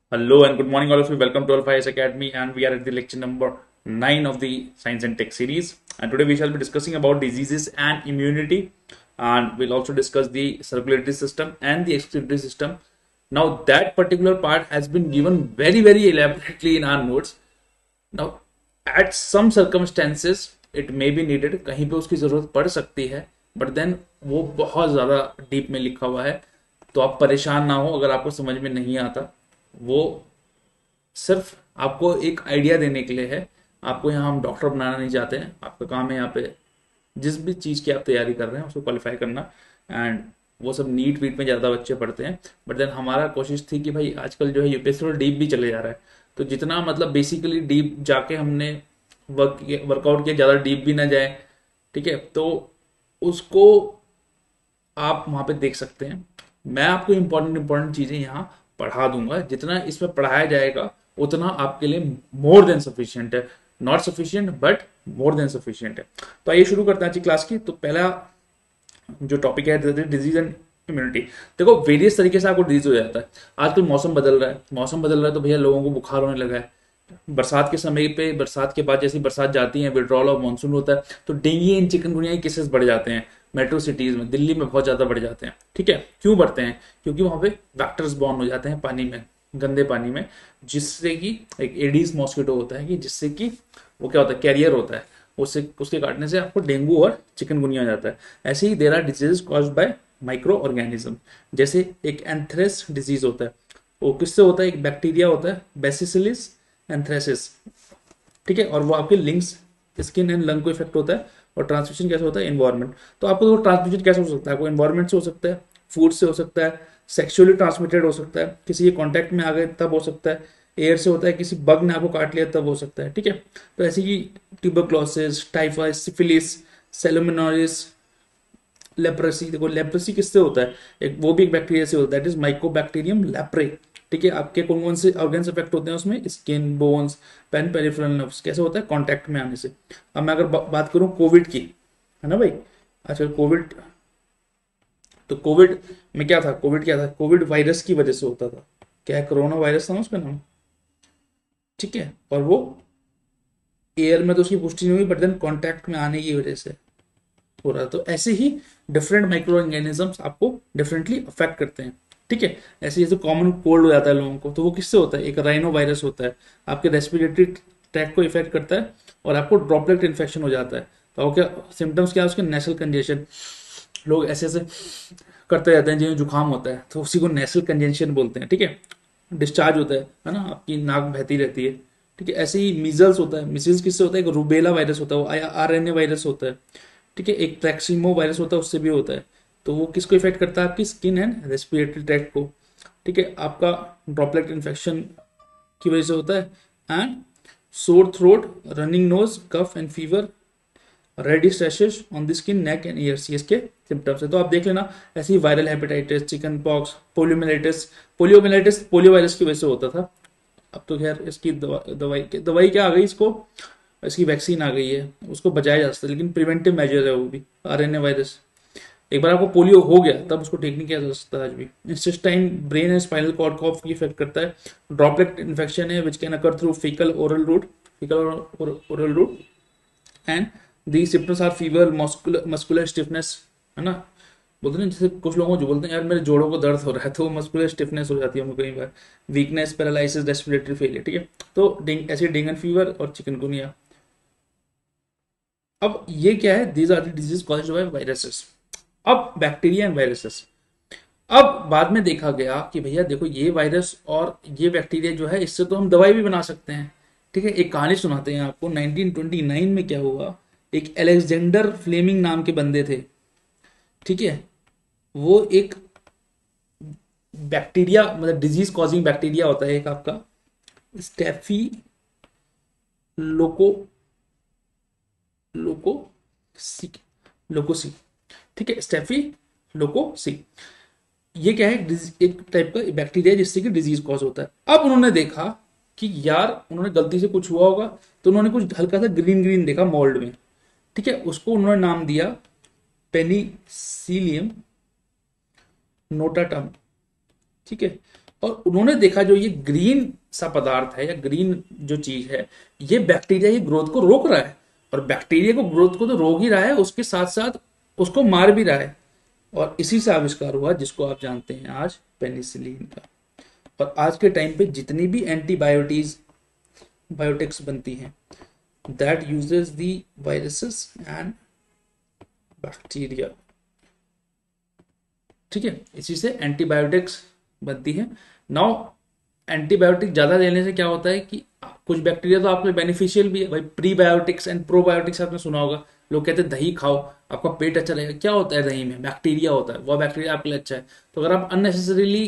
Hello and good morning, all of you. Welcome to Alpha Academy, and we are at the lecture number 9 of the Science and Tech series. And today we shall be discussing about diseases and immunity, and we'll also discuss the circulatory system and the excretory system. Now, that particular part has been given very elaborately in our notes. Now, at some circumstances, it may be needed. कहीं पे उसकी जरूरत पड़ सकती है, but then वो बहुत ज़्यादा डीप में लिखा हुआ है, तो आप परेशान ना हो अगर आपको समझ में नहीं आता। वो सिर्फ आपको एक आइडिया देने के लिए है। आपको यहाँ हम डॉक्टर बनाना नहीं चाहते हैं। आपका काम है यहाँ पे जिस भी चीज़ की आप तैयारी कर रहे हैं उसको क्वालिफाई करना। एंड वो सब नीट वीट में ज़्यादा बच्चे पढ़ते हैं, बट देन हमारा कोशिश थी कि भाई आजकल जो है यूपीएससी थोड़ा डीप भी चले जा रहा है, तो जितना मतलब बेसिकली डीप जाके हमने वर्कआउट किया, ज़्यादा डीप भी ना जाए। ठीक है, तो उसको आप वहाँ पे देख सकते हैं। मैं आपको इंपॉर्टेंट चीज़ें यहाँ पढ़ा दूंगा। जितना इसमें पढ़ाया जाएगा उतना आपके लिए मोर देन सफिशियंट है। Not sufficient but more than sufficient है। तो आइए शुरू करते हैं आज की क्लास की। तो पहला जो टॉपिक है डिजीज एंड इम्यूनिटी। देखो, वेरियस तरीके से आपको डिजीज हो जाता है। आजकल मौसम बदल रहा है, तो भैया लोगों को बुखार होने लगा है। बरसात के समय पे, बरसात के बाद जैसी बरसात जाती है, विड्रॉल ऑफ मानसून होता है, तो डेंगू एंड चिकनगुनिया के केसेस बढ़ जाते हैं। मेट्रो सिटीज में, दिल्ली में बहुत ज्यादा बढ़ जाते हैं। ठीक है, क्यों बढ़ते हैं? क्योंकि वहां पे वैक्टर्स बॉर्न हो जाते हैं पानी में, गंदे पानी में, जिससे कि एक एडीज मॉस्किटो होता है कि जिससे कि वो क्या होता है, कैरियर होता है। उससे उसके काटने से आपको डेंगू और चिकनगुनिया आ जाता है। ऐसे ही there are disease caused by microorganism. जैसे एक एंथ्रेस डिजीज होता है, वो किससे होता है? एक बैक्टीरिया होता है, बेसिसिलिस एंथ्रेसिस। ठीक है, और वो आपके लिंक्स, स्किन एंड लंग को इफेक्ट होता है। और ट्रांसमिशन कैसे होता है? एनवायरमेंट। तो आपको तो ट्रांसमिशन कैसे हो सकता है? आपको एनवायरमेंट से हो सकता है, फूड से हो सकता है, सेक्सुअली ट्रांसमिटेड हो सकता है, किसी के कॉन्टैक्ट में आ गए तब हो सकता है, एयर से होता है, किसी बग ने आपको काट लिया तब हो सकता है। ठीक है, तो ऐसे ही tuberculosis, typhoid, syphilis, salmonellosis, leprosy. देखो, लेप्रेसी किससे होता है? एक वो भी एक बैक्टीरिया से होता है, दैट इज माइकोबैक्टीरियम लेप्रे। ठीक है, आपके कौन कौन से ऑर्गन्स अफेक्ट होते हैं उसमें? Skin, bones, pain peripheral nerves. कैसे होता है? कांटेक्ट में आने से। अब मैं अगर बात करूं कोविड की, है ना भाई, आजकल कोविड, तो कोविड में क्या था? कोविड क्या था? कोविड वायरस की वजह से होता था। क्या है? कोरोना वायरस था ना उसका नाम। ठीक है, और वो एयर में तो उसकी पुष्टि नहीं हुई, बट देन कॉन्टैक्ट में आने की वजह से हो रहा है। तो ऐसे ही डिफरेंट माइक्रो ऑर्गेनिजम्स आपको डिफरेंटली अफेक्ट करते हैं। ठीक है, ऐसे जैसे कॉमन कोल्ड हो जाता है लोगों को, तो वो किससे होता है? एक राइनो वायरस होता है, आपके रेस्पिरेटरी ट्रैक को इफेक्ट करता है और आपको ड्रॉपलेट इन्फेक्शन हो जाता है। तो क्या सिम्टम्स क्या है उसके? Nasal congestion. लोग ऐसे ऐसे करते रहते हैं जिन्हें जुकाम होता है, तो उसी को नेशनल कंजेशन बोलते हैं। ठीक है, डिस्चार्ज होता है ना, आपकी नाक बहती रहती है। ठीक है, ऐसे ही मीजल्स होता है। मीजल्स किससे होता है? एक रूबेला वायरस होता है, वो आरएनए वायरस होता है। ठीक है, एक ट्रैक्सिमो वायरस होता है, उससे भी होता है। तो वो किसको इफेक्ट करता है? आपकी स्किन एंड रेस्पिरेटरी ट्रैक्ट को। ठीक है, आपका ड्रॉपलेट इन्फेक्शन की वजह से होता है। And sore throat, running nose, cough and fever, reddish rashes on the skin, neck and ears, ये इसके सिम्टम्स है। तो आप देख लेना, ऐसे ही viral hepatitis, chicken pox, poliomyelitis. Poliomyelitis polio virus की वजह से होता था। अब तो खैर इसकी दवाई क्या आ गई, इसको इसकी वैक्सीन आ गई है, उसको बचाया जा सकता है, लेकिन प्रिवेंटिव मेजर है वो भी। आरएनए वायरस, एक बार आपको पोलियो हो गया तब उसको ठीक नहीं किया जा सकता आज भी। Intestine, brain and spinal cord को इफेक्ट करता है। ड्रॉपलेट इन्फेक्शन है which can occur through faecal oral route, and the symptoms are fever, muscular stiffness, है ना। बोलते हैं जैसे कुछ लोगों को जो बोलते हैं यार मेरे जोड़ों को दर्द हो रहा है, तो मस्कुलर स्टिफनेस हो जाती है उनको कई बार। Weakness, paralysis, respiratory failure. ठीक है, तो ऐसे डेंगू फीवर और चिकनगुनिया। अब ये क्या है? These are the disease caused by viruses. अब बैक्टीरिया एंड वायरसेस। अब बाद में देखा गया कि भैया देखो, ये वायरस और ये बैक्टीरिया जो है, इससे तो हम दवाई भी बना सकते हैं। ठीक है, एक कहानी सुनाते हैं आपको। 1929 में क्या हुआ, एक एलेक्जेंडर फ्लेमिंग नाम के बंदे थे। ठीक है, वो एक बैक्टीरिया, मतलब डिजीज कॉजिंग बैक्टीरिया होता है एक आपका, स्टेफी लोको लोकोसी लोकोसी। ठीक है, स्टेफी लोकोसी। ये क्या है? एक टाइप का बैक्टीरिया है जिससे कि डिजीज कॉज होता है। अब उन्होंने देखा कि यार, उन्होंने गलती से कुछ हुआ होगा, तो उन्होंने कुछ हल्का सा ग्रीन ग्रीन देखा मोल्ड में। ठीक है, उसको उन्होंने नाम दिया पेनिसिलियम नोटाटम। ठीक है, और उन्होंने देखा जो ये ग्रीन सा पदार्थ है या ग्रीन जो चीज है, ये बैक्टीरिया की ग्रोथ को रोक रहा है, और बैक्टीरिया को ग्रोथ को तो रोक ही रहा है, उसके साथ साथ उसको मार भी रहा है। और इसी से आविष्कार हुआ जिसको आप जानते हैं आज पेनिसिलिन का। और आज के टाइम पे जितनी भी बायोटिक्स बनती हैं, that uses the viruses and bacteria. ठीक है, इसी से एंटीबायोटिक्स बनती है। नाउ एंटीबायोटिक ज्यादा लेने से क्या होता है कि कुछ बैक्टीरिया तो आपके बेनिफिशियल भी है भाई, प्रीबायोटिक्स एंड प्रोबायोटिक्स आपने सुना होगा। लोग कहते हैं दही खाओ आपका पेट अच्छा रहेगा, क्या होता है दही में? बैक्टीरिया होता है, वह बैक्टीरिया आपके लिए अच्छा है। तो अगर आप अननेसेसरीली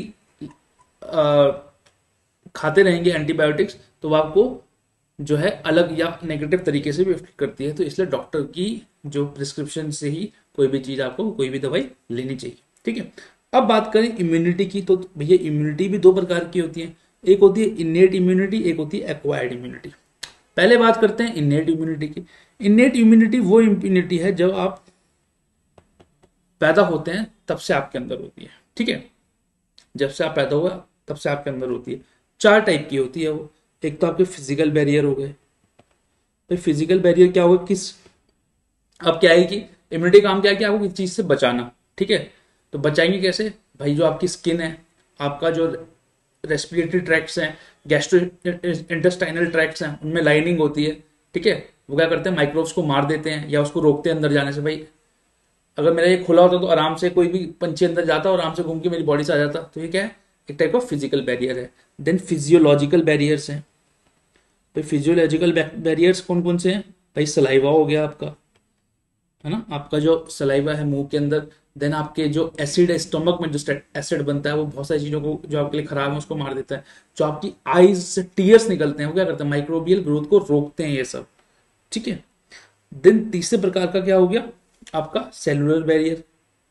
खाते रहेंगे एंटीबायोटिक्स, तो वो आपको जो है अलग या नेगेटिव तरीके से भी इफेक्ट करती है। तो इसलिए डॉक्टर की जो प्रिस्क्रिप्शन से ही कोई भी चीज आपको, कोई भी दवाई लेनी चाहिए। ठीक है, अब बात करें इम्यूनिटी की, तो भैया इम्यूनिटी भी दो प्रकार की होती है, एक होती है इनेट इम्यूनिटी, एक होती है एक्वायर्ड इम्यूनिटी। पहले बात करते हैं इनेट इम्यूनिटी की। इनेट इम्यूनिटी वो इम्यूनिटी है जब आप पैदा होते हैं तब से आपके अंदर होती है। ठीक है, जब से आप पैदा हुआ तब से आपके अंदर होती है। 4 टाइप की होती है वो। एक तो आपके फिजिकल बैरियर हो गए। तो फिजिकल बैरियर क्या होगा, किस, अब क्या है कि इम्यूनिटी काम क्या है कि आपको किसी चीज से बचाना। ठीक है, तो बचाएंगे कैसे भाई? जो आपकी स्किन है, आपका जो रेस्पिरेटरी ट्रैक्ट्स हैं, गैस्ट्रो इंटेस्टाइनल ट्रैक्ट्स हैं, उनमें लाइनिंग होती है। ठीक है, वो क्या करते हैं, माइक्रोब्स को मार देते हैं या उसको रोकते हैं अंदर जाने से। भाई अगर मेरा ये खुला होता तो आराम से कोई भी पंछी अंदर जाता और आराम से घूम के मेरी बॉडी से आ जाता। तो ये क्या है, एक टाइप ऑफ फिजिकल बैरियर है। देन फिजियोलॉजिकल बैरियर्स हैं। तो फिजियोलॉजिकल बैरियर्स कौन कौन से हैं भाई? सलाइवा हो गया आपका, है ना, आपका जो सलाइवा है मुंह के अंदर। देन आपके जो एसिड है स्टमक में, जो एसिड बनता है, वो बहुत सारी चीजों को जो आपके लिए खराब है उसको मार देता है। जो आपकी आईज से टीयर्स निकलते हैं, वो क्या करते हैं, माइक्रोबियल ग्रोथ को रोकते हैं ये सब। ठीक है, देन तीसरे प्रकार का क्या हो गया आपका, सेलुलर बैरियर।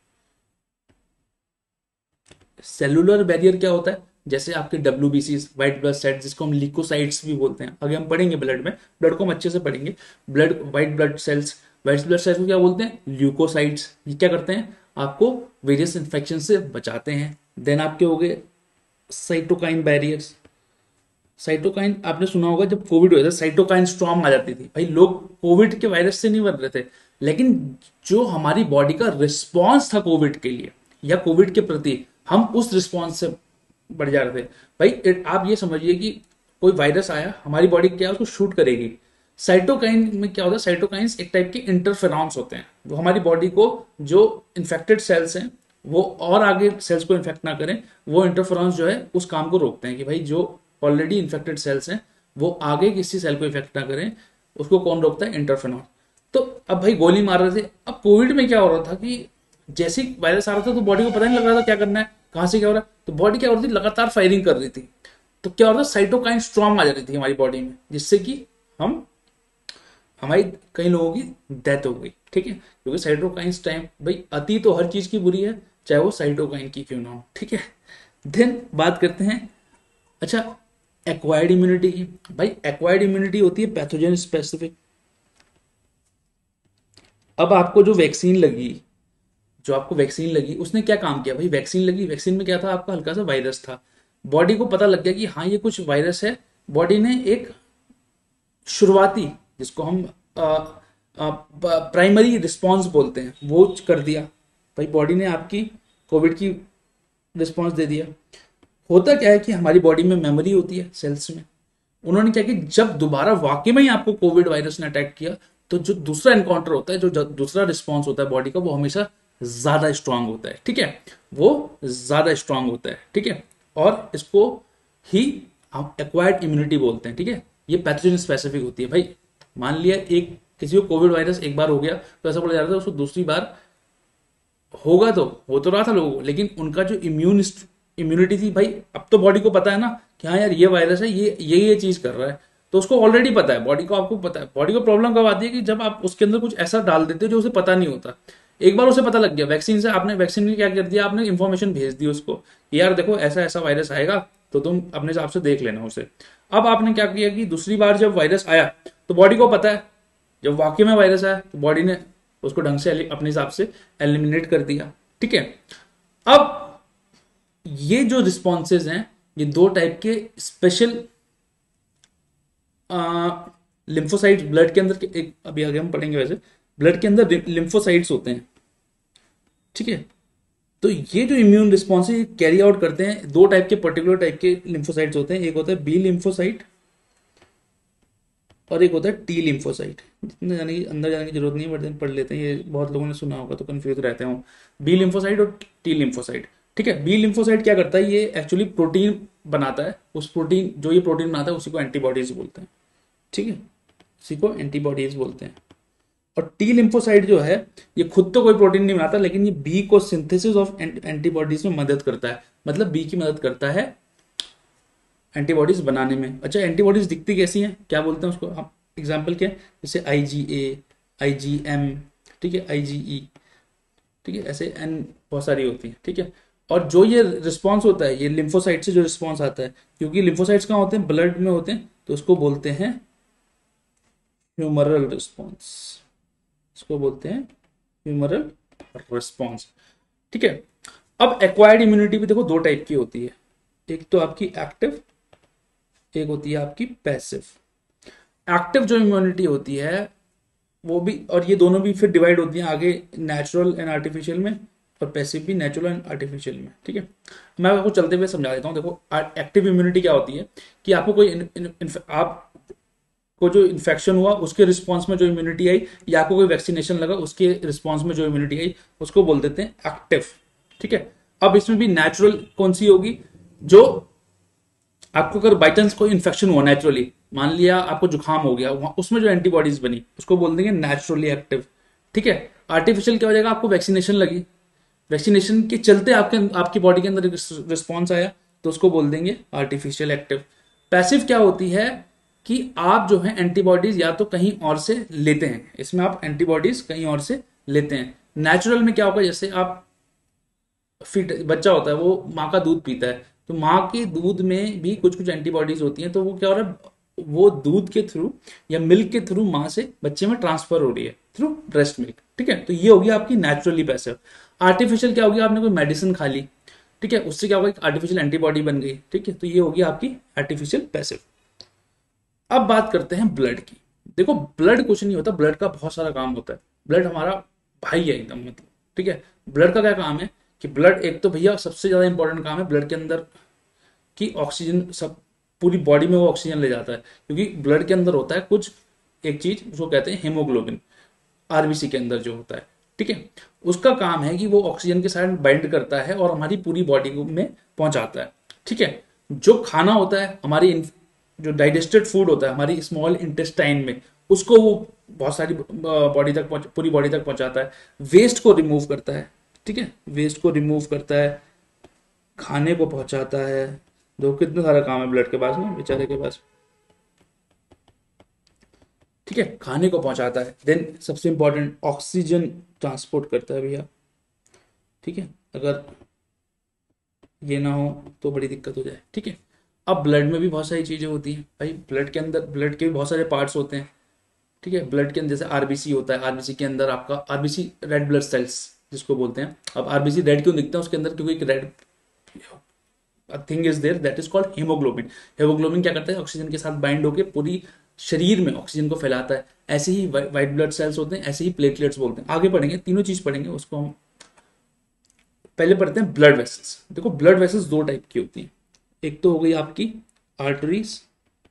सेलुलर बैरियर क्या होता है, जैसे आपके WBC व्हाइट ब्लड सेल्स, जिसको हम ल्यूकोसाइट्स भी बोलते हैं, आगे हम पढ़ेंगे ब्लड में, ब्लड को हम अच्छे से पढ़ेंगे। व्हाइट ब्लड सेल्स को क्या बोलते हैं, ल्यूकोसाइट्स। ये क्या करते हैं, आपको वेरियस इन्फेक्शन से बचाते हैं। देन आपके हो गए साइटोकाइन बैरियर्स। साइटोकाइन आपने सुना होगा, जब कोविड हुआ था साइटोकाइन स्ट्रॉम आ जाती थी। भाई लोग कोविड के वायरस से नहीं मर रहे थे, लेकिन जो हमारी बॉडी का रिस्पॉन्स था कोविड के लिए या कोविड के प्रति, हम उस रिस्पॉन्स से बढ़ जा रहे थे। भाई आप ये समझिए कि कोई वायरस आया, हमारी बॉडी क्या उसको शूट करेगी। साइटोकाइन में क्या होता है, साइटोकाइंस एक टाइप के इंटरफेरॉन्स होते हैं, वो हमारी बॉडी को, जो इन्फेक्टेड सेल्स हैं वो और आगे सेल्स को इन्फेक्ट ना करें, वो इंटरफेरॉन्स जो है उस काम को रोकते हैं कि भाई जो ऑलरेडी इन्फेक्टेड सेल्स हैं वो आगे किसी सेल को इफेक्ट ना करें। उसको कौन रोकता है, इंटरफेरॉन। तो अब भाई गोली मार रहे थे। अब कोविड में क्या हो रहा था कि जैसे वायरस आ रहा था तो बॉडी को पता नहीं लग रहा था क्या करना है, कहां से क्या हो रहा है। तो बॉडी क्या हो रही थी, लगातार फायरिंग कर रही थी। तो क्या हो रहा था, साइटोकाइन स्ट्रॉम आ जाती थी हमारी बॉडी में, जिससे कि हमारी कई लोगों की डेथ हो गई। ठीक है, क्योंकि साइटोकाइन टाइम, भाई अति तो हर चीज की बुरी है, चाहे वो साइटोकाइन की क्यों ना हो। ठीक है, देन बात करते हैं अच्छा एक्वायर्ड इम्यूनिटी की। भाई एक्वायर्ड इम्यूनिटी होती है पैथोजन स्पेसिफिक। अब आपको जो वैक्सीन लगी, उसने क्या काम किया भाई, वैक्सीन में क्या था, आपका हल्का सा वायरस था। बॉडी को पता लग गया कि हाँ ये कुछ वायरस है। बॉडी ने एक शुरुआती, जिसको हम प्राइमरी रिस्पॉन्स बोलते हैं, वो कर दिया। भाई बॉडी ने आपकी कोविड की रिस्पॉन्स दे दिया। होता क्या है कि हमारी बॉडी में मेमोरी होती है सेल्स में। उन्होंने क्या कि जब दोबारा वाकई में ही आपको कोविड वायरस ने अटैक किया, तो जो दूसरा एनकाउंटर होता है, जो दूसरा रिस्पॉन्स होता है बॉडी का, वो हमेशा ज्यादा स्ट्रांग होता है। ठीक है, वो ज्यादा स्ट्रांग होता है। ठीक है, और इसको ही हम एक्वायर्ड इम्यूनिटी बोलते हैं। ठीक है, ये पैथोजन स्पेसिफिक होती है। भाई मान लिया एक किसी को कोविड वायरस एक बार हो गया, तो ऐसा बोला जा रहा था उसको दूसरी बार होगा, तो हो तो रहा था लोगों को, लेकिन उनका जो इम्यूनिटी थी, भाई अब तो बॉडी को पता है ना कि हाँ यार ये वायरस है, ये चीज कर रहा है, तो उसको ऑलरेडी पता है, बॉडी को, आपको पता है। बॉडी को प्रॉब्लम कब आती है कि जब आप उसके अंदर कुछ ऐसा डाल देते हो जो उसे पता नहीं होता। एक बार उसे पता लग गया वैक्सीन से, आपने वैक्सीन में क्या कर दिया, आपने इंफॉर्मेशन भेज दी उसको कि यार देखो ऐसा ऐसा वायरस आएगा, तो तुम अपने हिसाब से देख लेना उसे। अब आपने क्या किया कि दूसरी बार जब वायरस आया तो बॉडी को पता है, जब वाकई में वायरस आया तो बॉडी ने उसको ढंग से अपने हिसाब से एलिमिनेट कर दिया। ठीक है, अब ये जो रिस्पॉन्सेज हैं ये दो टाइप के स्पेशल लिम्फोसाइट्स ब्लड के अंदर एक अभी आगे हम पढ़ेंगे, वैसे ब्लड के अंदर लिम्फोसाइट्स होते हैं, ठीक है। तो ये जो इम्यून रिस्पॉन्स है ये कैरी आउट करते हैं, दो टाइप के पर्टिकुलर टाइप के लिम्फोसाइट्स होते हैं, एक होता है बी लिम्फोसाइट और एक होता है टी लिम्फोसाइट। जितने जाने की अंदर जाने की जरूरत नहीं है, बट पढ़ लेते हैं, ये बहुत लोगों ने सुना होगा तो कंफ्यूज रहते हैं। बी लिम्फोसाइट और टी लिम्फोसाइट, ठीक है। बी लिम्फोसाइट क्या करता है, ये एक्चुअली प्रोटीन बनाता है, उस प्रोटीन जो ये प्रोटीन बनाता है उसी को एंटीबॉडीज बोलते हैं, ठीक है, उसी को एंटीबॉडीज बोलते हैं। और टी लिम्फोसाइट जो है ये खुद तो कोई प्रोटीन नहीं बनाता, लेकिन ये बी को सिंथेसिस ऑफ एंटीबॉडीज में मदद करता है, मतलब बी की मदद करता है एंटीबॉडीज बनाने में। अच्छा, एंटीबॉडीज दिखती कैसी हैं, क्या बोलते हैं उसको हम, एग्जाम्पल क्या है, जैसे IgA, IgM, ठीक है, IgE, ठीक है, ऐसे एन बहुत सारी होती है, ठीक है। और जो ये रिस्पॉन्स होता है, ये लिम्फोसाइट से जो रिस्पॉन्स आता है, क्योंकि लिम्फोसाइट्स कहाँ होते हैं, ब्लड में होते हैं, तो उसको बोलते हैं ह्यूमरल रिस्पॉन्स, इसको बोलते हैं ह्यूमरल रिस्पॉन्स, ठीक है। अब एक्वायर्ड इम्यूनिटी भी देखो दो टाइप की होती है, एक तो आपकी एक्टिव, एक होती है आपकी पैसिव। एक्टिव जो इम्यूनिटी होती है वो भी, और ये दोनों भी फिर डिवाइड होती हैं आगे नेचुरल एंड आर्टिफिशियल में, और पैसिव भी नेचुरल एंड आर्टिफिशियल में, ठीक है। मैं आपको चलते हुए समझा देता हूँ। देखो एक्टिव इम्यूनिटी क्या होती है कि आपको कोई आप को जो इन्फेक्शन हुआ उसके रिस्पॉन्स में जो इम्यूनिटी आई, या आपको कोई वैक्सीनेशन लगा उसके रिस्पॉन्स में जो इम्यूनिटी आई, उसको बोल देते हैं एक्टिव, ठीक है। अब इसमें भी नेचुरल कौन सी होगी, जो आपको अगर बाई चांस कोई इन्फेक्शन हुआ नेचुरली, मान लिया आपको जुकाम हो गया, उसमें जो एंटीबॉडीज बनी उसको बोल देंगे नेचुरली एक्टिव, ठीक है। आर्टिफिशियल क्या हो जाएगा, आपको वैक्सीनेशन लगी, वैक्सीनेशन के चलते आपकी बॉडी के अंदर रिस्पॉन्स आया, तो उसको बोल देंगे आर्टिफिशियल एक्टिव। पैसिव क्या होती है कि आप जो है एंटीबॉडीज या तो कहीं और से लेते हैं, इसमें आप एंटीबॉडीज कहीं और से लेते हैं। नेचुरल में क्या होगा, जैसे आप फिट बच्चा होता है, वो माँ का दूध पीता है, तो माँ के दूध में भी कुछ कुछ एंटीबॉडीज होती हैं, तो वो क्या हो रहा है, वो दूध के थ्रू या मिल्क के थ्रू माँ से बच्चे में ट्रांसफर हो रही है थ्रू ब्रेस्ट मिल्क, ठीक है। तो ये होगी आपकी नेचुरली पैसिव। आर्टिफिशियल क्या होगी, आपने कोई मेडिसिन खा ली, ठीक है, उससे क्या होगा, एक आर्टिफिशियल एंटीबॉडी बन गई, ठीक है, तो ये होगी आपकी आर्टिफिशियल पैसिव। अब बात करते हैं ब्लड की। देखो ब्लड कुछ नहीं होता, ब्लड का बहुत सारा काम होता है, ब्लड हमारा भाई है एकदम, मतलब, ठीक है। ब्लड का क्या काम है कि ब्लड, एक तो भैया सबसे ज्यादा इंपॉर्टेंट काम है ब्लड के अंदर की ऑक्सीजन, सब पूरी बॉडी में वो ऑक्सीजन ले जाता है, क्योंकि ब्लड के अंदर होता है कुछ एक चीज उसको कहते हैं हेमोग्लोबिन, आरबीसी के अंदर जो होता है, ठीक है। उसका काम है कि वो ऑक्सीजन के साथ बाइंड करता है और हमारी पूरी बॉडी में पहुंचाता है, ठीक है। जो खाना होता है हमारी जो डाइजेस्टेड फूड होता है हमारी स्मॉल इंटेस्टाइन में, उसको वो बहुत सारी बॉडी तक पूरी बॉडी तक पहुंचाता है। वेस्ट को रिमूव करता है, ठीक है, वेस्ट को रिमूव करता है, खाने को पहुंचाता है। दो कितना सारा काम है ब्लड के पास ना, बेचारे के पास, ठीक है, खाने को पहुंचाता है। देन सबसे इंपॉर्टेंट ऑक्सीजन ट्रांसपोर्ट करता है भैया, ठीक है, अगर ये ना हो तो बड़ी दिक्कत हो जाए, ठीक है। अब ब्लड में भी बहुत सारी चीजें होती हैं भाई, ब्लड के अंदर ब्लड के भी बहुत सारे पार्ट्स होते हैं, ठीक है। ब्लड के अंदर जैसे आरबीसी होता है, आरबीसी के अंदर आपका आरबीसी रेड ब्लड सेल्स जिसको बोलते हैं। अब आरबीसी रेड क्यों दिखते हैं उसके अंदर, क्योंकि एक red thing is there that is called haemoglobin. Haemoglobin क्या करता है, ऑक्सीजन के साथ बाइंड होकर पूरी शरीर में ऑक्सीजन को फैलाता है। ऐसे ही व्हाइट ब्लड सेल्स होते हैं, ऐसे ही प्लेटलेट्स बोलते हैं, आगे पढ़ेंगे, तीनों चीज पढ़ेंगे उसको हम। पहले पढ़ते हैं ब्लड वेसल्स। देखो ब्लड वेसल्स दो टाइप की होती हैं, एक तो हो गई आपकी आर्टरीज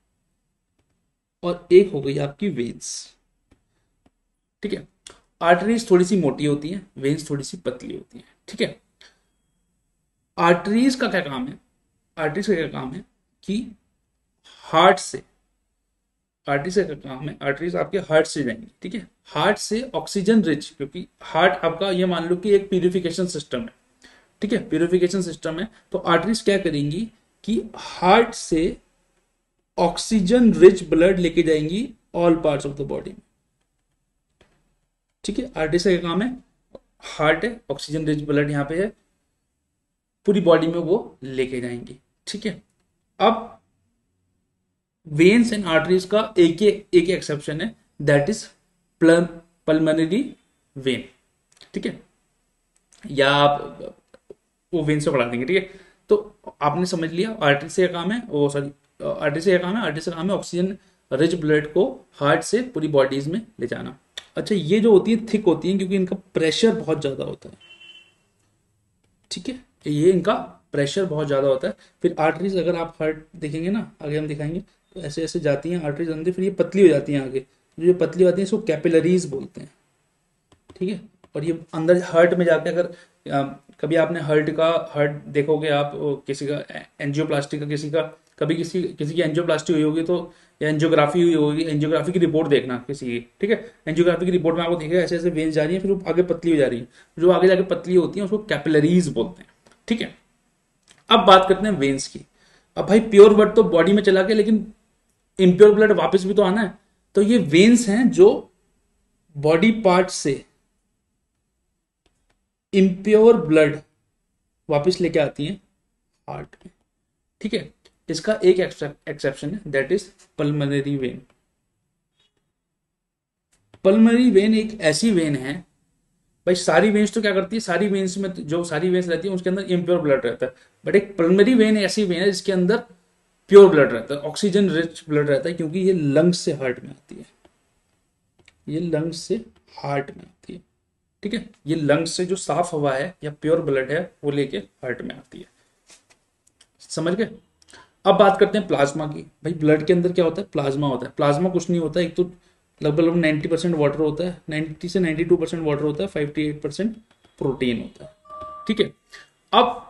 और एक हो गई आपकी वेन्स, ठीक है। आर्टरीज थोड़ी सी मोटी होती हैं, वेन्स थोड़ी सी पतली होती हैं, ठीक है। आर्टरीज का क्या काम है, आर्टरीज का क्या काम है कि हार्ट से, आर्टरीज का क्या काम है, आर्टरीज आपके हार्ट से जाएंगी, ठीक है, हार्ट से ऑक्सीजन रिच, क्योंकि हार्ट आपका ये मान लो कि एक प्यूरिफिकेशन सिस्टम है, ठीक है, प्यूरिफिकेशन सिस्टम है। तो आर्टरीज क्या करेंगी कि हार्ट से ऑक्सीजन रिच ब्लड लेके जाएंगी all parts of the body में, ठीक है। आर्टरीज का क्या काम है, हार्ट है, ऑक्सीजन रिच ब्लड यहाँ पे है, पूरी बॉडी में वो लेके जाएंगी, ठीक है। अब वेन्स एंड आर्टरीज का एक एक्सेप्शन है, दैट इज पल्मोनरी वेन, ठीक है, या आप वो वेन से पढ़ा देंगे, ठीक है। तो आपने समझ लिया आर्टरी से क्या काम है, वो सॉरी आर्टरी से क्या काम है, आर्टरी से काम है ऑक्सीजन रिच ब्लड को हार्ट से पूरी बॉडीज में ले जाना। अच्छा, ये जो होती है थिक होती है क्योंकि इनका प्रेशर बहुत ज्यादा होता है, ठीक है, ये इनका प्रेशर बहुत ज्यादा होता है। फिर आर्टरीज अगर आप हार्ट देखेंगे ना, आगे हम दिखाएंगे, तो ऐसे ऐसे जाती हैं आर्टरीज अंदर, फिर ये पतली हो जाती हैं आगे, जो पतली होती है इसको कैपिलरीज बोलते हैं, ठीक है। और ये अंदर हार्ट में जाके अगर कभी आपने हार्ट देखोगे आप, किसी का एंजियोप्लास्टी का, किसी का कभी किसी किसी की एंजियोप्लास्टी हुई होगी तो, या एंजियोग्राफी हुई होगी, एंजियोग्राफी की रिपोर्ट देखना किसी की, ठीक है। एंजियोग्राफी की रिपोर्ट में आपको दिखेगा ऐसे ऐसे वेन्स जा रही है, फिर वो आगे पतली हो जा रही है, जो आगे जाके पतली होती है उसको कैपिलरीज बोलते हैं, ठीक है। अब बात करते हैं वेन्स की। अब भाई प्योर ब्लड तो बॉडी में चला गया, लेकिन इम्प्योर ब्लड वापस भी तो आना है, तो ये वेन्स हैं जो बॉडी पार्ट से इम्प्योर ब्लड वापस लेके आती हैं हार्ट में, ठीक है। इसका एक एक्सेप्शन है, that is pulmonary vein. Pulmonary vein एक ऐसी वेन है, भाई सारी वेन्स तो क्या करती है, सारी वेन्स में जो सारी वेन्स रहती है उसके अंदर इम्प्योर ब्लड रहता है, बट एक पल्मोनरी वेन ऐसी वेन है जिसके अंदर प्योर ब्लड रहता है, ऑक्सीजन रिच ब्लड रहता है, क्योंकि ये लंग्स से हार्ट में आती है, ये लंग्स से हार्ट में आती है, ठीक है। ये लंग्स से जो साफ हवा है या प्योर ब्लड है वो लेके हार्ट में आती है, समझ गए। अब बात करते हैं प्लाज्मा की। भाई ब्लड के अंदर क्या होता है, प्लाज्मा होता है। प्लाज्मा कुछ नहीं होता, एक तो लगभग 90% वाटर होता है, 90 से 92% वाटर होता है, 5 to 8% प्रोटीन होता है, ठीक है। अब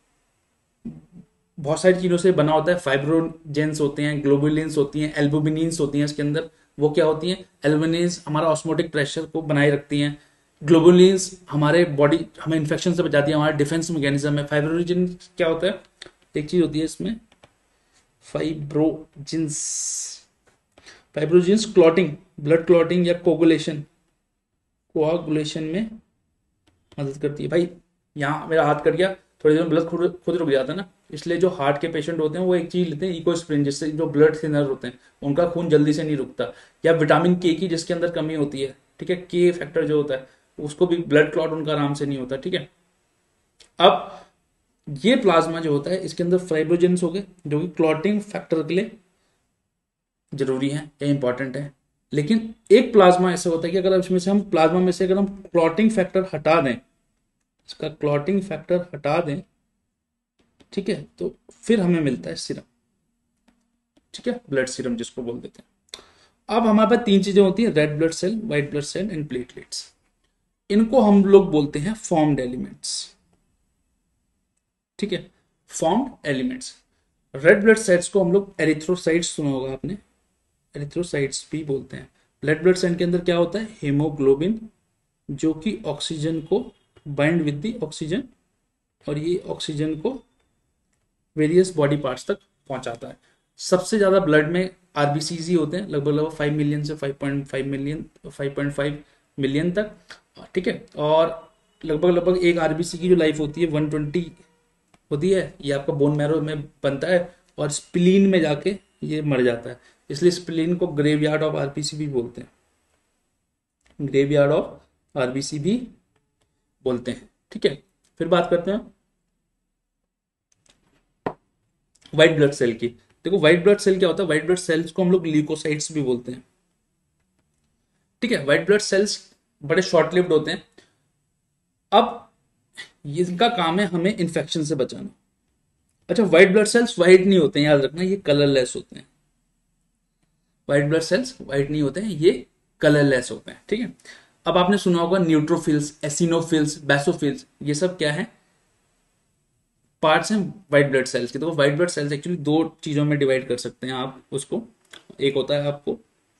बहुत सारी चीजों से बना होता है, फाइब्रोजेंस होते हैं, ग्लोबुलिन्स होती हैं, एल्बुमिनिन्स होती हैं इसके अंदर। वो क्या होती हैं, एल्बुमिनिन्स हमारा ऑस्मोटिक प्रेशर को बनाए रखती हैं, ग्लोबुलिन्स हमारे बॉडी हमें इन्फेक्शन से बचाती है, हमारा डिफेंस मैकेनिज्म है। फाइब्रोजेंस क्या होता है, एक चीज होती है इसमें fibrinogens, fibrinogens clotting, blood clotting या कोआगुलेशन में मदद करती है। भाई यहाँ मेरा हाथ कट गया, थोड़ी देर में ब्लड खुद रुक जाता है ना, इसलिए जो हार्ट के पेशेंट होते हैं वो एक चीज लेते हैं इकोस्प्रिन, जिससे जो ब्लड थिनर होते हैं उनका खून जल्दी से नहीं रुकता, या विटामिन के की जिसके अंदर कमी होती है, ठीक है, के फैक्टर जो होता है उसको भी ब्लड क्लॉट उनका आराम से नहीं होता, ठीक है। अब ये प्लाज्मा जो होता है इसके अंदर फाइब्रोजेंस हो गए जो कि क्लॉटिंग फैक्टर के लिए जरूरी है या इंपॉर्टेंट है। लेकिन एक प्लाज्मा ऐसा होता है कि अगर इसमें से हम प्लाज्मा में से अगर हम क्लॉटिंग फैक्टर हटा दें, इसका क्लॉटिंग फैक्टर हटा दें, ठीक है, तो फिर हमें मिलता है सीरम, ठीक है, ब्लड सीरम जिसको बोल देते हैं। अब हमारे पास तीन चीजें होती हैं, red blood cell, white blood cell and platelets. इनको हम लोग बोलते हैं फॉर्म्ड एलिमेंट्स, ठीक है, formed elements. Red blood cells को हम लोग एरिथ्रोसाइट्स, सुना होगा आपने, एरिथ्रोसाइट्स भी बोलते हैं। रेड ब्लड सेल के अंदर क्या होता है, हेमोग्लोबिन, जो कि ऑक्सीजन को बाइंड विद द ऑक्सीजन, और ये ऑक्सीजन को वेरियस बॉडी पार्ट्स तक पहुंचाता है। सबसे ज्यादा ब्लड में आरबीसीज ही होते हैं, लगभग लगभग 5 मिलियन से 5.5 मिलियन तक, ठीक है। और लगभग लगभग एक आरबीसी की जो लाइफ होती है 120 होती है, ये आपका बोन मैरो में बनता है और स्प्लीन में जाके ये मर जाता है, इसलिए स्प्लीन को ग्रेवयार्ड ऑफ आरबीसी भी बोलते हैं, ग्रेवयार्ड ऑफ आरबीसी भी बोलते हैं, ठीक है। फिर बात करते हैं व्हाइट ब्लड सेल की। देखो व्हाइट ब्लड सेल क्या होता है, व्हाइट ब्लड सेल्स को हम लोग ल्यूकोसाइट्स भी बोलते हैं, ठीक है। व्हाइट ब्लड सेल्स बड़े शॉर्ट लिव्ड होते हैं। अब इनका काम है हमें इन्फेक्शन से बचाना। अच्छा, व्हाइट ब्लड सेल्स व्हाइट नहीं होते हैं, याद रखना, ये कलरलेस होते हैं। व्हाइट ब्लड सेल्स व्हाइट नहीं होते हैं, ये कलरलेस होते हैं, ठीक है। अब आपने सुना होगा न्यूट्रोफिल्स, एसिनोफिल्स, बेसोफिल्स, ये सब क्या है, पार्ट्स हैं व्हाइट ब्लड सेल्स के। तो व्हाइट ब्लड सेल्स एक्चुअली दो चीजों में डिवाइड कर सकते हैं आप उसको। एक होता है आपको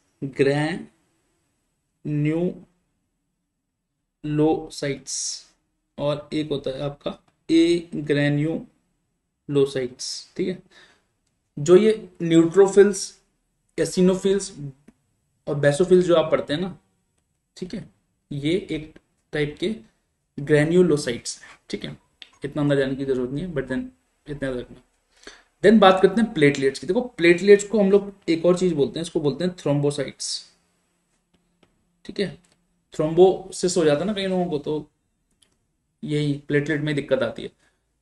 ग्रैन्युलोसाइट्स और एक होता है आपका ए ग्रैन्युलोसाइट्स, ठीक है। जो ये न्यूट्रोफिल्स, एसिनोफिल्स और बेसोफिल्स जो आप पढ़ते हैं ना, ठीक है, ये एक टाइप के ग्रैन्युलोसाइट्स हैं, ठीक है। इतना अंदर जाने की जरूरत नहीं है, बट देन इतना रखना। देन बात करते हैं प्लेटलेट्स की। देखो प्लेटलेट्स को हम लोग एक और चीज बोलते हैं, इसको बोलते हैं थ्रोम्बोसाइट्स, ठीक है। थ्रोम्बोसिस हो जाता है ना कई लोगों को, तो यही प्लेटलेट में दिक्कत आती है।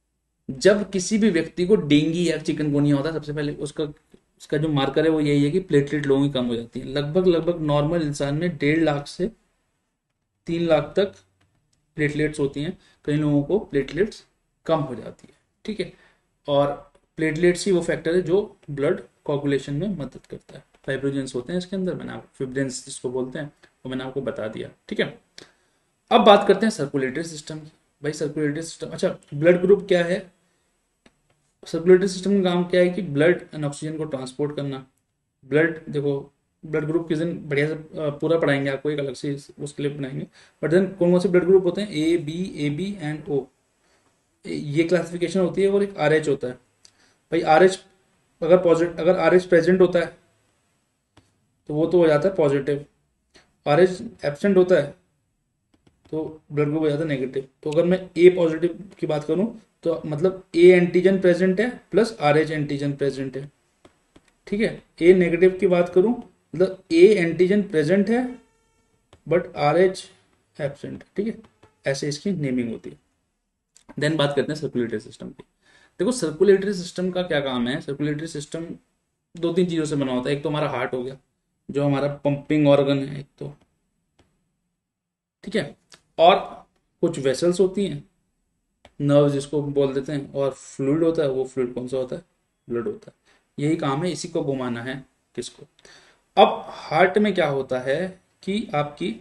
जब किसी भी व्यक्ति को डेंगू या चिकनगुनिया होता है, सबसे पहले उसका उसका जो मार्कर है वो यही है कि प्लेटलेट लो ही कम हो जाती है। लगभग लगभग नॉर्मल इंसान में 1.5 लाख से 3 लाख तक प्लेटलेट्स होती हैं। कई लोगों को प्लेटलेट्स कम हो जाती है, ठीक है। और प्लेटलेट्स ही वो फैक्टर है जो ब्लड कोगुलेशन में मदद करता है। फाइब्रोजेंस होते हैं इसके अंदर, मैंने आपको फिब्रेंस जिसको बोलते हैं वो मैंने आपको बता दिया, ठीक है। अब बात करते हैं सर्कुलेटरी सिस्टम की। भाई सर्कुलेटरी सिस्टम, अच्छा ब्लड ग्रुप क्या है? सर्कुलेटरी सिस्टम का काम क्या है कि ब्लड एंड ऑक्सीजन को ट्रांसपोर्ट करना। ब्लड देखो, ब्लड ग्रुप किस दिन बढ़िया से पूरा पढ़ाएंगे आपको, एक अलग से उसके लिए बनाएंगे। बट देन कौन कौन से ब्लड ग्रुप होते हैं? ए बी एंड ओ, ये क्लासिफिकेशन होती है। और एक आर एच होता है। भाई आर एच अगर आर एच प्रेजेंट होता है तो वो तो हो जाता है पॉजिटिव। आर एच एबसेंट होता है तो ब्लड ग्रुप हो जाता है नेगेटिव। तो अगर मैं ए पॉजिटिव की बात करूं तो मतलब ए एंटीजन प्रेजेंट है plus R H antigen present है, ठीक है। ए नेगेटिव की बात करूं मतलब ए एंटीजन प्रेजेंट है बट आर एच एबसेंट, ठीक है। ऐसे इसकी नेमिंग होती है। देन बात करते हैं सर्कुलेटरी सिस्टम की। देखो सर्कुलेटरी सिस्टम का क्या काम है? सर्कुलेटरी सिस्टम 2-3 चीजों से बना होता है। एक तो हमारा हार्ट हो गया जो हमारा पंपिंग ऑर्गन है एक तो, ठीक है। और कुछ वेसल्स होती हैं, नर्व जिसको बोल देते हैं, और फ्लूइड होता है। वो फ्लूइड कौन सा होता है? ब्लड होता है। यही काम है, इसी को घुमाना है किसको। अब हार्ट में क्या होता है कि आपकी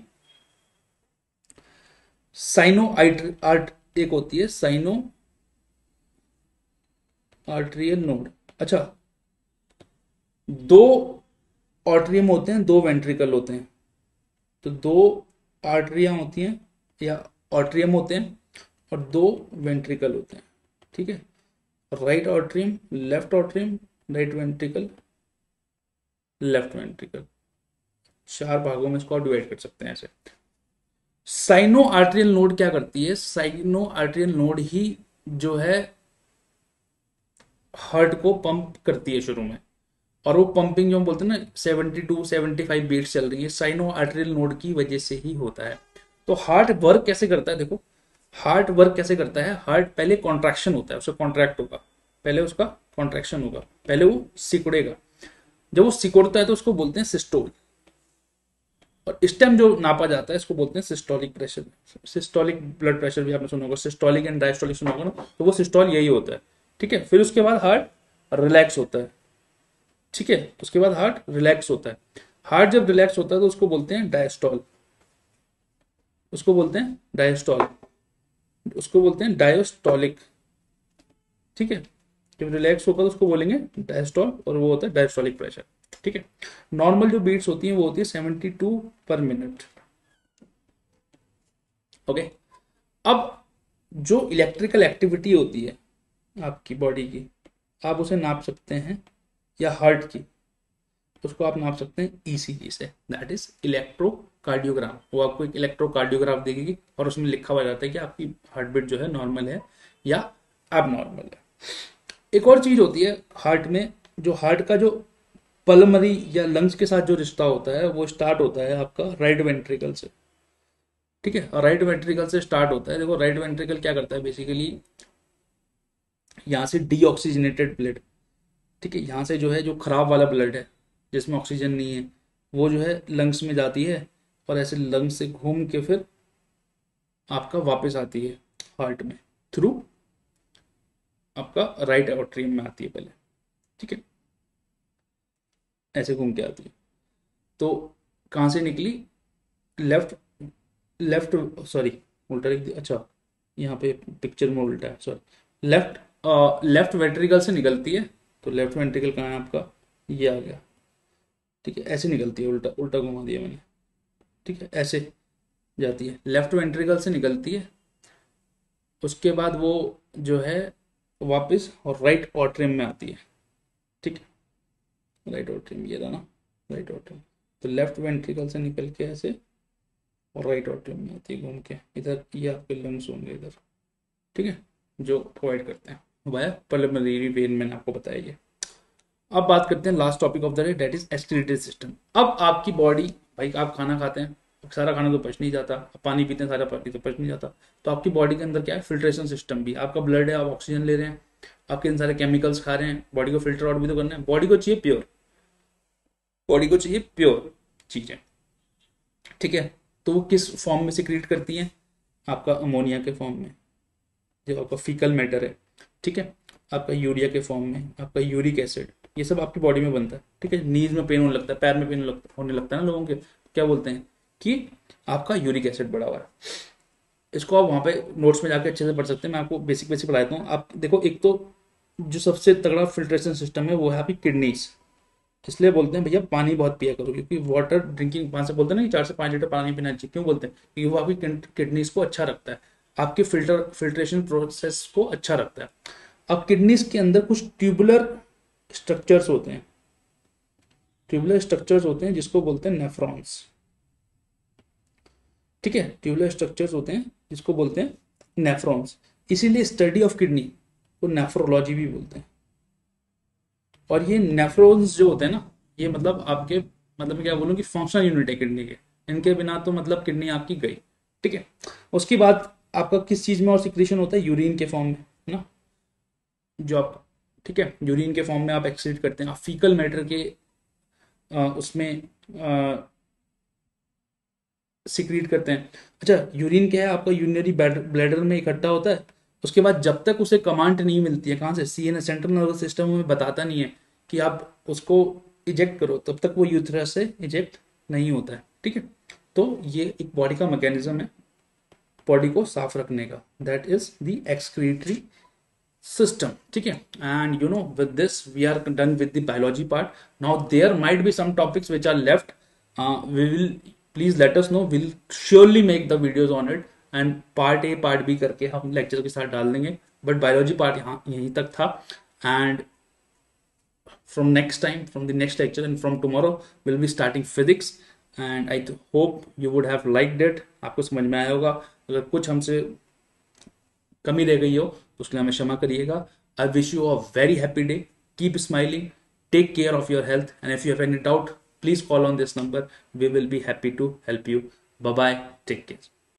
साइनो आर्ट एक होती है, साइनो आर्ट्रियल नोड। अच्छा, दो ऑर्ट्रियम होते हैं, दो वेंट्रिकल होते हैं। तो दो आर्टरियां होती हैं या ऑर्ट्रियम होते हैं और दो वेंट्रिकल होते हैं, ठीक है। Right atrium, left atrium, right ventricle, left ventricle. 4 भागों में इसको डिवाइड कर सकते हैं ऐसे। साइनो आर्ट्रियल नोड क्या करती है? साइनो आर्ट्रियल नोड ही जो है हार्ट को पंप करती है शुरू में। और वो पंपिंग जो हम बोलते हैं ना 72-75 बीट्स चल रही है, साइनो आर्ट्रियल नोड की वजह से ही होता है। तो हार्ट वर्क कैसे करता है? देखो हार्ट वर्क कैसे करता है। हार्ट पहले कॉन्ट्रैक्शन होता है, उसका कॉन्ट्रैक्ट होगा, पहले उसका कॉन्ट्रैक्शन होगा, पहले वो सिकुड़ेगा। जब वो सिकुड़ता है तो उसको बोलते हैं सिस्टोल। और इस टाइम जो नापा जाता है इसको बोलते हैं systolic pressure. Systolic blood pressure भी आपने सुना होगा, सिस्टोलिक एंड डायस्टोलिक सुना होगा ना, तो वो सिस्टोल यही होता है, ठीक है। फिर उसके बाद हार्ट रिलैक्स होता है, ठीक है। उसके बाद हार्ट रिलैक्स होता है। हार्ट जब रिलैक्स होता है तो उसको बोलते हैं डायस्टॉल, उसको बोलते हैं डायस्टॉल, उसको बोलते हैं डायस्टोलिक, ठीक है। जब रिलैक्स होगा तो उसको बोलेंगे डायस्टॉल और वो होता है डायस्टोलिक प्रेशर, ठीक है। नॉर्मल जो बीट्स होती हैं वो होती है 72 पर मिनट, ओके। अब जो इलेक्ट्रिकल एक्टिविटी होती है आपकी बॉडी की, आप उसे नाप सकते हैं, या हार्ट की उसको आप नाप सकते हैं ईसीजी से, दैट इज इलेक्ट्रोकार्डियोग्राम। वो आपको एक इलेक्ट्रोकार्डियोग्राफ देगी और उसमें लिखा हुआ जाता है कि आपकी हार्ट बीट जो है नॉर्मल है या एबनॉर्मल है। एक और चीज होती है हार्ट में, जो हार्ट का जो पल्मरी या लंग्स के साथ जो रिश्ता होता है वो स्टार्ट होता है आपका राइट वेंट्रिकल से, ठीक है। और राइट वेंट्रिकल से स्टार्ट होता है। देखो राइट वेंट्रिकल क्या करता है बेसिकली, यहाँ से डीऑक्सीजनेटेड ब्लड, ठीक है, यहाँ से जो है जो खराब वाला ब्लड है जिसमें ऑक्सीजन नहीं है वो जो है लंग्स में जाती है और ऐसे लंग्स से घूम के फिर आपका वापस आती है हार्ट में, थ्रू आपका राइट एट्रियम में आती है पहले, ठीक है, ऐसे घूम के आती है। तो कहाँ से निकली? लेफ्ट लेफ्ट सॉरी उल्टा लिख दिया, अच्छा यहाँ पे पिक्चर में उल्टा है, सॉरी। लेफ्ट वेंट्रिकल से निकलती है। तो लेफ्ट वेंट्रिकल कहाँ है आपका? ये आ गया, ठीक है। ऐसे निकलती है, उल्टा उल्टा घुमा दिया मैंने, ठीक है। ऐसे जाती है, लेफ्ट वेंट्रिकल से निकलती है। उसके बाद वो जो है वापस और राइट ऑट्रियम में आती है, ठीक है। राइट ऑट्रियम ये था ना, राइट ऑट्रियम। तो लेफ्ट वेंट्रिकल से निकल के ऐसे और राइट ऑट्रियम में आती है घूम के इधर। ये आपके लंग्स होंगे इधर, ठीक है, जो प्रोवाइड करते हैं वाया पल्मोनरी वेन, मैंने आपको बताया ये। अब बात करते हैं last topic of the day, that is excretory system. अब आपकी बॉडी, भाई आप खाना खाते हैं, सारा खाना तो पच नहीं जाता, पानी पीते हैं सारा पानी तो पच नहीं जाता। तो आपकी बॉडी के अंदर क्या है, फिल्ट्रेशन सिस्टम भी, आपका ब्लड है, आप ऑक्सीजन ले रहे हैं, आपके इन सारे केमिकल्स खा रहे हैं, बॉडी को फिल्टर आउट भी तो करना है। बॉडी को चाहिए प्योर, बॉडी को चाहिए प्योर चीजें, ठीक है। तो वो किस फॉर्म में सिक्रीट करती हैं, आपका अमोनिया के फॉर्म में, जो आपका फीकल मैटर है, ठीक है, आपका यूरिया के फॉर्म में, आपका यूरिक एसिड, ये सब आपकी बॉडी में बनता है, ठीक है। नीज में पेन होने लगता है, पैर में पेन होने लगता है ना लोगों के, क्या बोलते हैं कि आपका यूरिक एसिड बढ़ा हुआ है। इसको आप वहाँ पे नोट्स में जाके अच्छे से पढ़ सकते हैं, मैं आपको बेसिक बेसिक पढ़ा देता हूँ। आप देखो, एक तो जो सबसे तगड़ा फिल्ट्रेशन सिस्टम है वो है आपकी किडनीज। इसलिए बोलते हैं भैया पानी बहुत पिया करो, क्योंकि वाटर ड्रिंकिंग, 5 से बोलते हैं ना कि 4 से 5 लीटर पानी पीना चाहिए। क्यों बोलते हैं? क्योंकि वो आपकी किडनीज को अच्छा रखता है, आपके फिल्ट्रेशन प्रोसेस को अच्छा रखता है। अब किडनीज के अंदर कुछ ट्यूबुलर स्ट्रक्चर्स होते हैं, ट्यूबुलर स्ट्रक्चर्स होते हैं जिसको बोलते हैं नेफ्रॉन्स, ठीक है। ट्यूबुलर स्ट्रक्चर्स होते हैं जिसको बोलते हैं नेफ्रॉन्स। इसीलिए स्टडी ऑफ किडनी को नेफ्रोलॉजी भी बोलते हैं। और ये नेफ्रॉन्स जो होते हैं ना, ये मतलब आपके, मतलब मैं क्या बोलूँ कि फंक्शनल यूनिट है किडनी के, इनके बिना तो मतलब किडनी आपकी गई, ठीक है। उसके बाद आपका किस चीज में और सिक्रीशन होता है? यूरिन के फॉर्म में, है ना, जो आप, ठीक है, यूरिन के फॉर्म में आप एक्सक्रीट करते हैं, आप फीकल मैटर के उसमें सिक्रीट करते हैं। अच्छा, यूरिन क्या है आपका, यूरिनरी ब्लैडर में इकट्ठा होता है। उसके बाद जब तक उसे कमांड नहीं मिलती है, कहाँ से? सीएनएस, सेंट्रल नर्वस सिस्टम में बताता नहीं है कि आप उसको इजेक्ट करो, तब तक वो यूथरस से इजेक्ट नहीं होता है, ठीक है। तो ये एक बॉडी का मैकेनिज्म है बॉडी को साफ रखने का, that is the excretory system, ठीक है। and with this we are done with the biology part. Now there might be some topics which are left, we will, please let us know, we'll surely make the videos on it and part A part B करके हम lecture के साथ डाल देंगे, but biology part यहाँ यहीं तक था। and from next time, from the next lecture and from tomorrow we'll be starting physics, and I hope you would have liked it, आपको समझ में आया होगा। अगर कुछ हमसे कमी रह गई हो तो उसके लिए हमें क्षमा करिएगा। I wish you a very happy day, keep smiling, take care of your health, and if you have any doubt please call on this number, we will be happy to help you. Bye bye, take care.